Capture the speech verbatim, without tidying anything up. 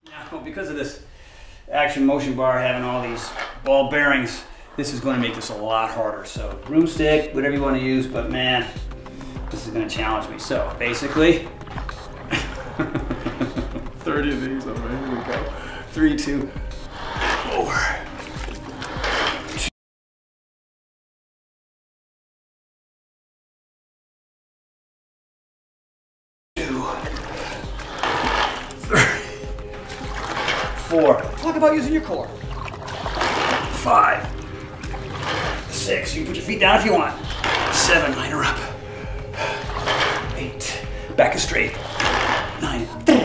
Now, because of this ActivMotion Bar having all these ball bearings, this is going to make this a lot harder. So broomstick, whatever you want to use, but man, this is going to challenge me. So basically, thirty of these, all right, here we go. Three, two, four. Two, three, four. Talk about using your core. Five, six. You can put your feet down if you want. Seven, line her up. Eight, back is straight. Nine.